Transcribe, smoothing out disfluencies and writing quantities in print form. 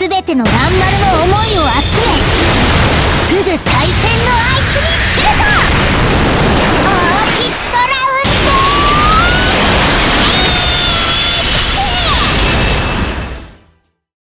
すべての蘭丸の思いを